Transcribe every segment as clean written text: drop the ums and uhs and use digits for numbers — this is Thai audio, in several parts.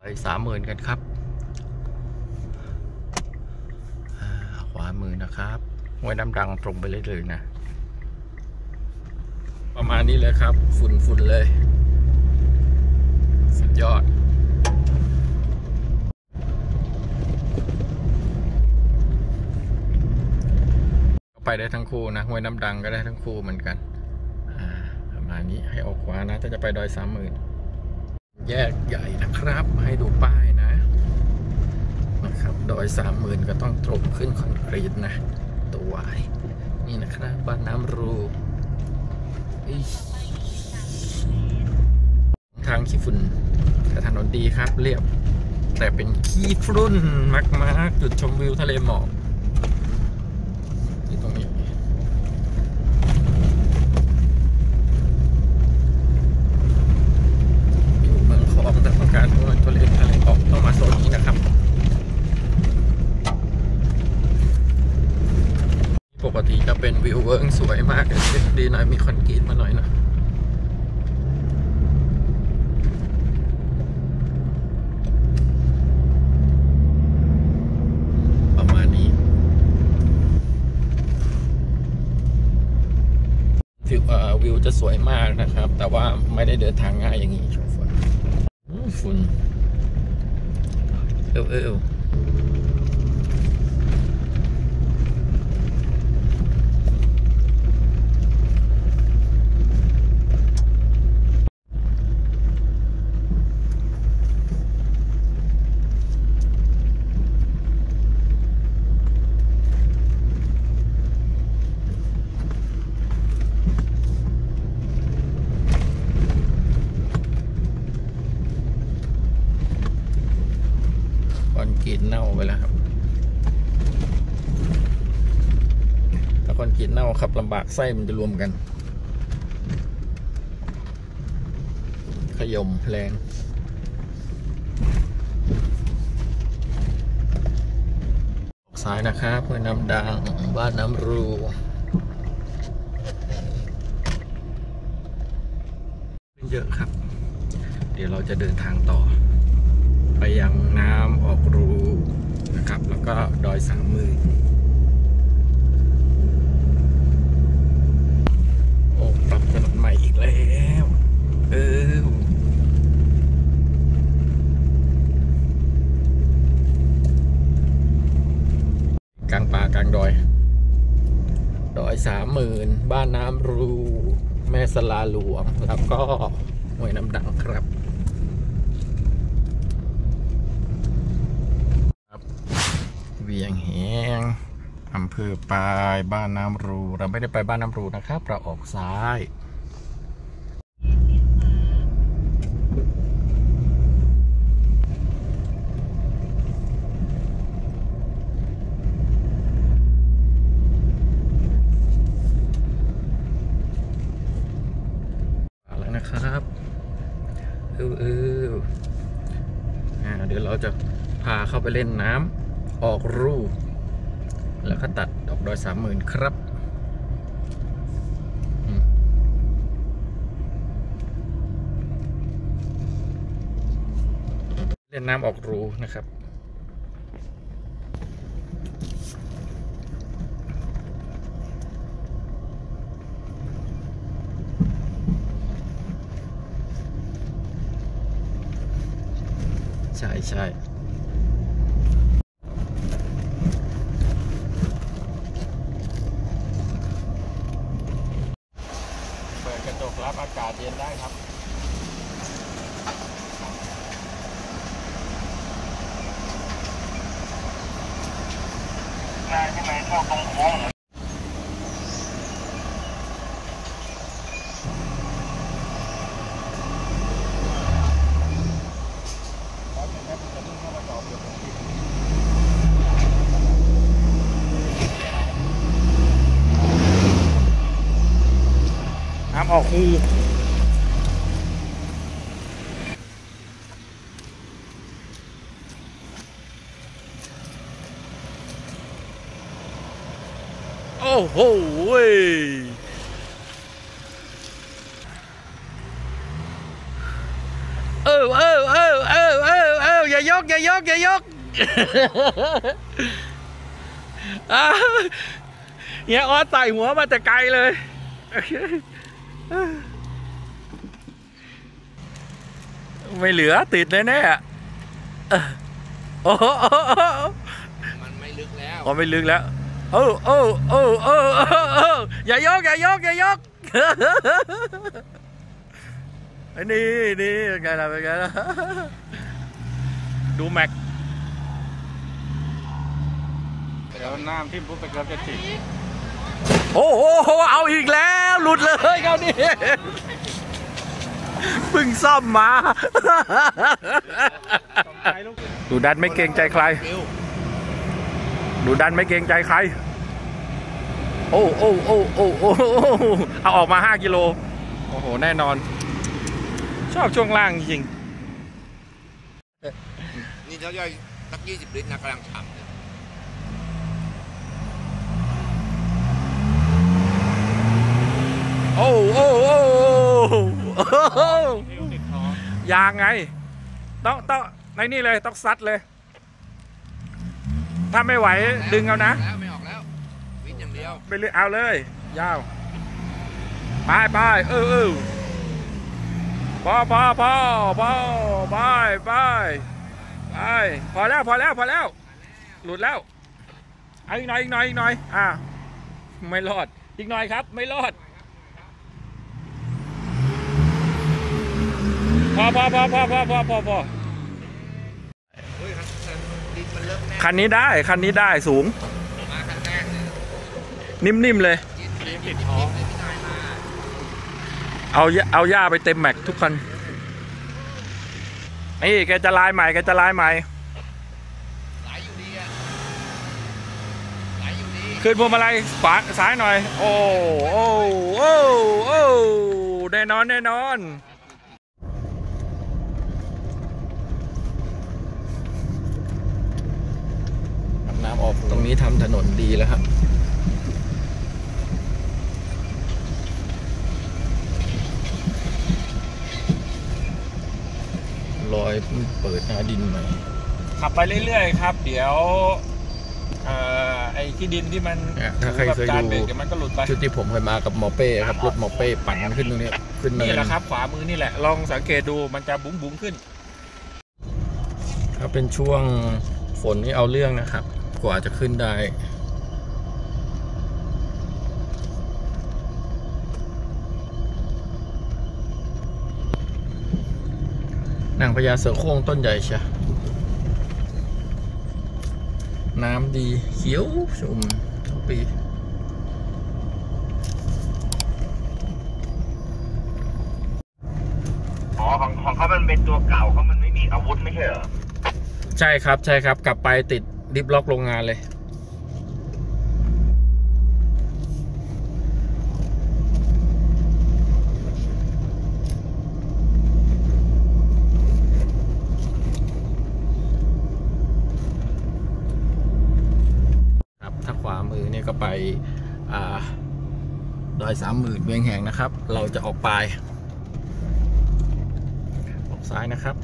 30,000กันครับขวามือนะครับห้วยน้ำดังตรงไปเลยนะประมาณนี้เลยครับฝุ่นเลยสุดยอดไปได้ทั้งคู่นะห้วยน้ำดังก็ได้ทั้งคู่เหมือนกันประมาณนี้ให้ออกขวานะถ้าจะไปดอย30,000แยกใหญ่นะครับให้ดูป้ายนะครับดอย30,000ก็ต้องตรงขึ้นคอนกรีตนะตัววายนี่นะครับบ้านน้ำรูทางขี้ฝุ่นแต่ถนนดีครับเรียบแต่เป็นขี้ฝุ่นมากๆจุดชมวิวทะเลหมอกที่ตรงนี้อยู่เมืองคลองแต่ต้องการทะเลหมอกต้องมาโซนนี้นะครับปกติจะเป็นวิวเวิร์กสวยมากดีหน่อยมีคอนกรีตมาหน่อยนะประมาณนี้วิวจะสวยมากนะครับแต่ว่าไม่ได้เดินทางง่ายอย่างนี้ชมฝุ่นคอนกรีตเน่าไปแล้วครับถ้าคอนกรีตเน่าขับลำบากไส้มันจะรวมกันขย่มแรงซ้ายนะครับเพื่อน้ำดังบ้านน้ำรูเยอะครับเดี๋ยวเราจะเดินทางต่อไปยังน้ำออกรูนะครับแล้วก็ดอย30,000โอ้ปรับถนนใหม่อีกแล้วกลางป่ากลางดอย30,000บ้านน้ำรูแม่สลาหลวงแล้วก็ห้วยน้ำดังครับเวียงแหงอำเภอปายบ้านน้ำรูเราไม่ได้ไปบ้านน้ำรูนะครับเราออกซ้ายแล้วนะครับเดี๋ยวเราจะพาเข้าไปเล่นน้ำออกรูแล้วก็ตัดดอกดอย30,000ครับเล่นน้ำออกรูนะครับใช่เปิดกระจกรับอากาศเย็นได้ครับนายที่ไหนชอบตรงโค้งน้ำออกคูโอ้โหกอย่ายกอย่ายกเฮียออสใส่หัวมาแต่ไกลเลยไม่เหลือติดแน่ๆโอ้มันไม่ลึกแล้วอ๋อไม่ลึกแล้วโอ้อย่ายกอย่ายกอย่ายกไอ้นี่เป็นไงล่ะเป็นไงล่ะดูแม็กเดี๋ยวน้ำที่ปุ๊บไปเกือบจะติดโอ้โหเอาอีกแล้วหลุดเลยเขานี่เพิ่งซ่อมมาดูดันไม่เกรงใจใครดูดันไม่เกรงใจใครโอ้เอาออกมา5 กิโลโอ้โหแน่นอนชอบช่วงล่างจริงนี่เขาย่อยสัก20 ลิตรนะกำลังฉ่ำเลยโอ้ยางไงต้องในนี่เลยต้องซัดเลยถ้าไม่ไหวดึงเอานะไม่ออกแล้ววิ่งอย่างเดียวไปเลยเอาเลยยาวไปพอพอแล้วหลุดแล้วเอาอีกหน่อยไม่รอดอีกหน่อยครับไม่รอดพอคันนี้ได้สูงนิ่มๆเลยเอาหญ้าไปเต็มแม็กทุกคันนี่แกจะลายใหม่ขึ้นพวงมาลัยขวาซ้ายหน่อยโอ้แน่นอนน้ำออกตรงนี้ทำถนนดีแล้วครับรอยเปิดหน้าดินใหม่ขับไปเรื่อยๆครับเดี๋ยวไอ้ที่ดินที่มันถ้าใครเคยดูเดี๋ยวมันก็หลุดไปชุดที่ผมเคยมากับหมอเป้ครับรถหมอเป้ปั่นขึ้นตรงนี้ขึ้นนี่แหละครับขวามือนี่แหละลองสังเกตดูมันจะบุ้งขึ้นถ้าเป็นช่วงฝนนี่เอาเรื่องนะครับกว่าจะขึ้นได้นางพญาเสือโคร่งต้นใหญ่ใช่น้ำดีเขียวชุ่มทั้งปีของเขามันเป็นตัวเก่าเขามันไม่มีอาวุธไม่ใช่เหรอใช่ครับกลับไปติดดิฟล็อกโรงงานเลยถ้าขวามือเนี่ยก็ไปดอย30,000เวียงแหงนะครับเราจะออกปลายออกซ้ายนะครับ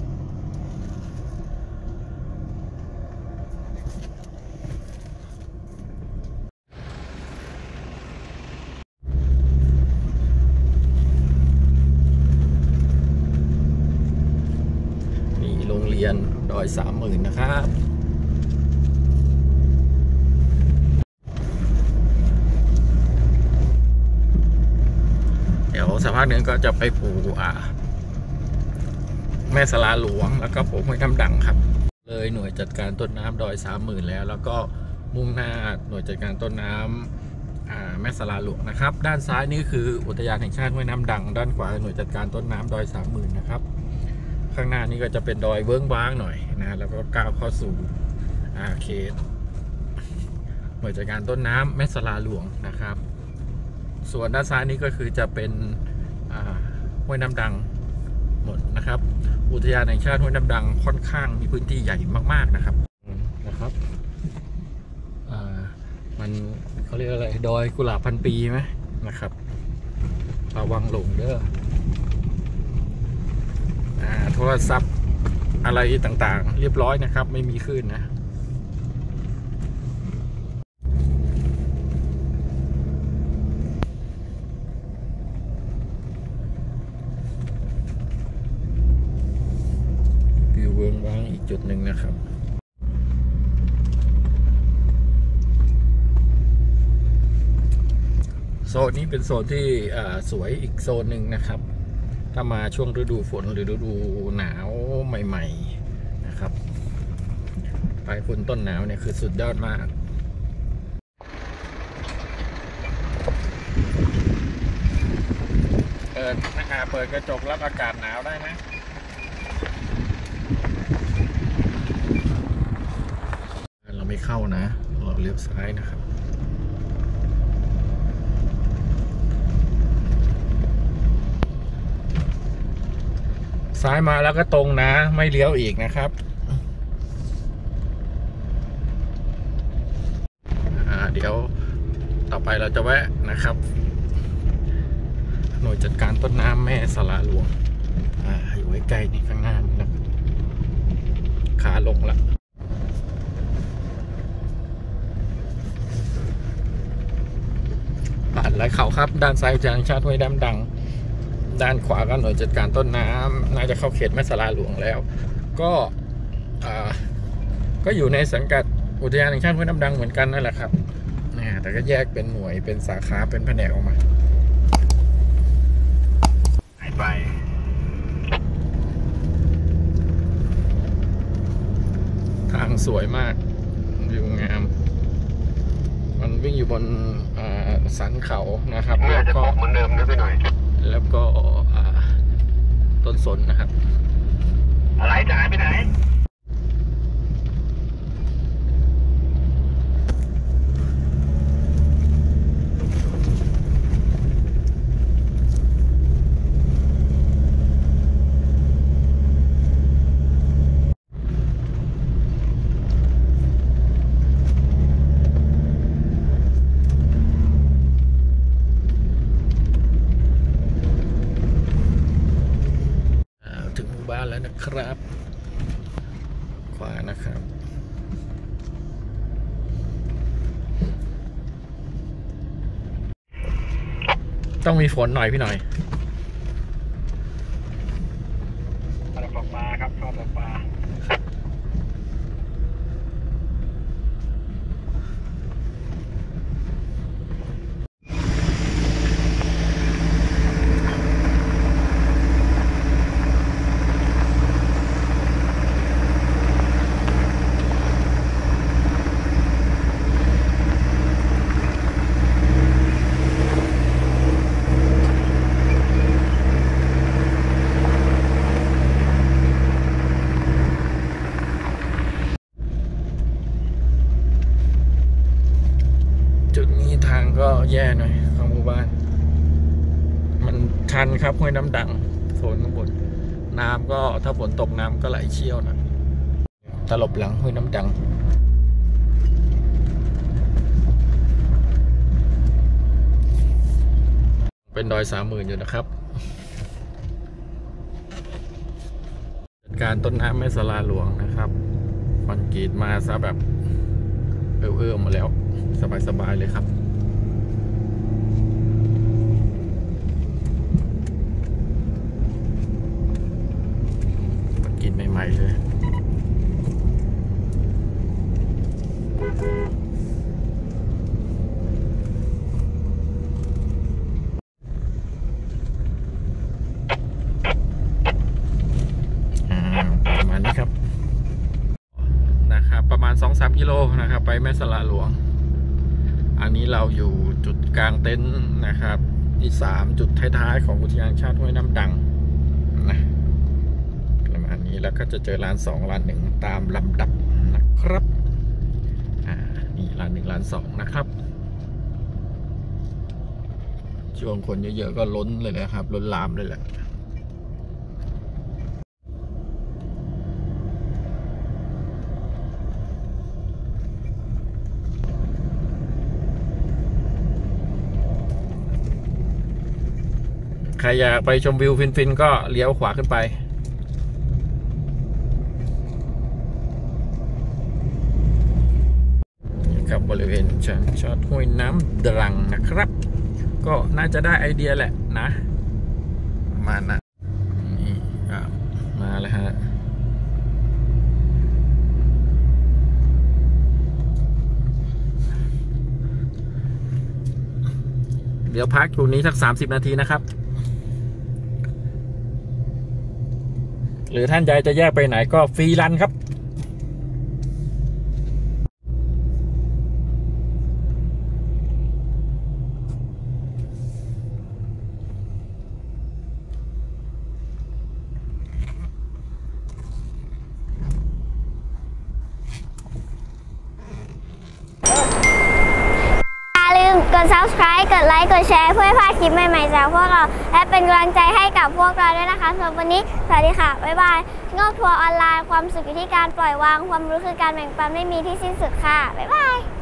นี่โรงเรียนดอย30,000นะครับสักพักหนึ่งก็จะไปปูแม่สลาหลวงแล้วก็ผมห้วยน้ำดังครับเลยหน่วยจัดการต้นน้ำดอย30,000แล้วก็มุ่งหน้าหน่วยจัดการต้นน้ำแม่สลาหลวงนะครับด้านซ้ายนี่คืออุทยานแห่งชาติห้วยน้ำดังด้านขวาหน่วยจัดการต้นน้ำดอย30,000นะครับข้างหน้านี่ก็จะเป็นดอยเวิ้งว้างหน่อยนะแล้วก็ก้าวเข้าสู่เขตหน่วยจัดการต้นน้ำแม่สลาหลวงนะครับส่วนด้านซ้ายนี้ก็คือจะเป็นห้วยน้ำดังหมดนะครับอุทยานแห่งชาติห้วยน้ำดังค่อนข้างมีพื้นที่ใหญ่มากๆนะครับมันเขาเรียกอะไรดอยกุหลาบพันปีไหมนะครับระวังหลงเด้อโทรศัพท์อะไรต่างๆเรียบร้อยนะครับไม่มีคลื่นนะวิวเวิร์งว้างอีกจุดหนึ่งนะครับโซนนี้เป็นโซนที่สวยอีกโซนหนึ่งนะครับถ้ามาช่วงฤดูฝนหรือฤดูหนาวใหม่ๆนะครับปลายฝนต้นหนาวเนี่ยคือสุดยอดมากเปิดกระจกรับอากาศหนาวได้ไหมเราไม่เข้านะเราเลี้ยวซ้ายนะครับซ้ายมาแล้วก็ตรงนะไม่เลี้ยวอีกนะครับเดี๋ยวต่อไปเราจะแวะนะครับหน่วยจัดการต้นน้ำแม่สลาหลวงอยู่ใกล้ๆนี่ข้างหน้านี่นะขาลงละผ่านไหลเขาครับด้านซ้ายอุทยานแห่งชาติห้วยน้ำดังด้านขวาก็หน่วยจัดการต้นน้ำน่าจะเข้าเขตแม่สลาหลวงแล้วก็อยู่ในสังกัดอุทยานแห่งชาติห้วยน้ำดังเหมือนกันนั่นแหละครับแต่ก็แยกเป็นหน่วยเป็นสาขาเป็นแผนกออกมาไปทางสวยมากวิวงามมันวิ่งอยู่บนสันเขานะครับแล้วก็เหมือนเดิมนิดหน่อยแล้วก็ต้นสนนะครับอะไรจะหายไปไหนแล้วนะครับขวานะครับต้องมีฝนหน่อยพี่หน่อยปลาครับชอบปลาก็แย่หน่อยของหมู่บ้านมันชันครับห้วยน้ำดังโซนข้างบนน้ำก็ถ้าฝนตกน้ำก็ไหลเชี่ยวนะตลบหลังห้วยน้ำดังเป็นดอย30,000อยู่นะครับจัดการต้นน้ำแม่สลาหลวงนะครับคอนกรีตมาซะแบบเอื้อมมาแล้วสบายๆเลยครับกินใหม่ๆเลยประมาณนี้ครับประมาณ 2-3 กิโลนะครับไปแม่สลาหลวงอันนี้เราอยู่จุดกลางเต็นท์นะครับที่3จุดท้ายๆของอุทยานแห่งชาติห้วยน้ำดังนะประมาณนี้แล้วก็จะเจอร้าน2ร้าน1ตามลำดับนะครับนี่ร้าน1ร้าน2นะครับช่วงคนเยอะๆก็ล้นเลยนะครับล้นลามเลยแหละใครอยากไปชมวิวฟินๆก็เลี้ยวขวาขึ้นไปกับบริเวณชานชอดห้วยน้ำดังนะครับก็น่าจะได้ไอเดียแหละนะประมาณนั้นนี่ครับมาแล้วฮะเดี๋ยวพักอยู่นี้สัก30 นาทีนะครับหรือท่านใดจะแยกไปไหนก็ฟรีรันครับกด subscribe กดไลค์ กดแชร์เพื่อไม่พลาดคลิปใหม่ๆจากพวกเราและเป็นกำลังใจให้กับพวกเราด้วยนะคะสำหรับวันนี้สวัสดีค่ะ บ๊ายบายงอกทัวร์ออนไลน์ความสุขอยู่ที่การปล่อยวางความรู้คือการแบ่งปันไม่มีที่สิ้นสุดค่ะ บ๊ายบาย